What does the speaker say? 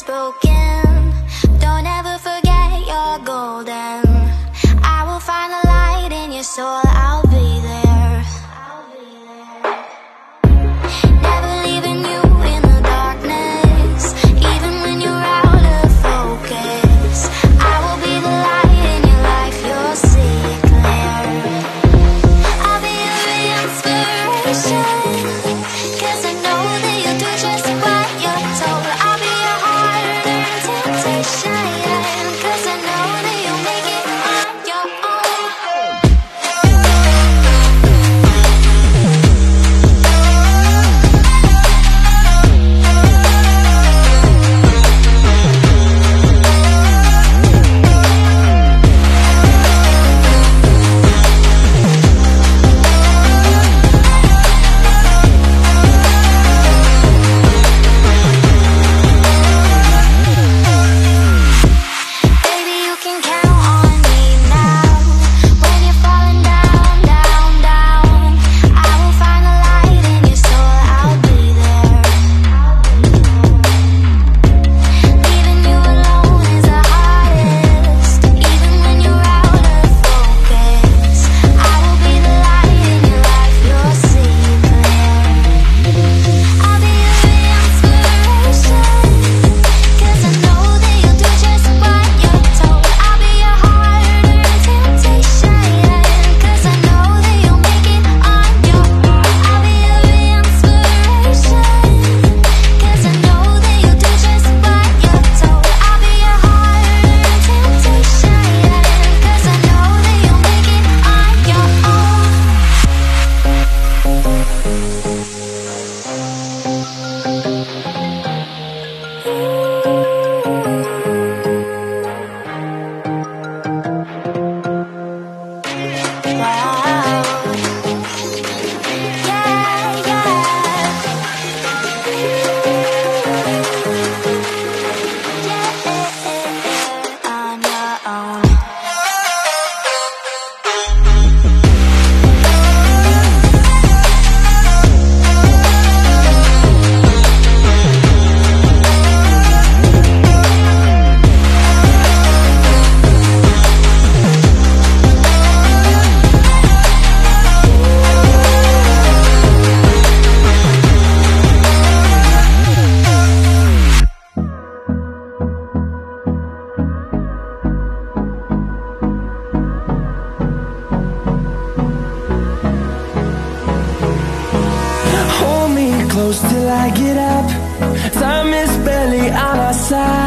broken. Don't ever forget you're golden. I will find the light in your soul, I'll be there. Never leaving you in the darkness, even when you're out of focus. I will be the light in your life, you'll see it clear. I'll be your inspiration, 'cause I know that you'll do just what you're told. I'll be your harder temptation, 'cause I know that you'll make it on your own. Baby, you can count on me now. When you're falling down, down, down, I will find the light in your soul, I'll be there. Leaving you alone is the hardest, even when you're out of focus. I will be the light in your life, you'll see it clear. I'll be your inspiration, 'cause I know that you'll do just what you're told. I'll be your harder temptation, 'cause I know that you'll make it on your own. I'll be your inspiration, 'cause I know that you'll do just what you're told. I'll be your harder temptation, 'cause I know that you'll make it on your own. On your own. Hold me close till I get up. Time is barely on our side.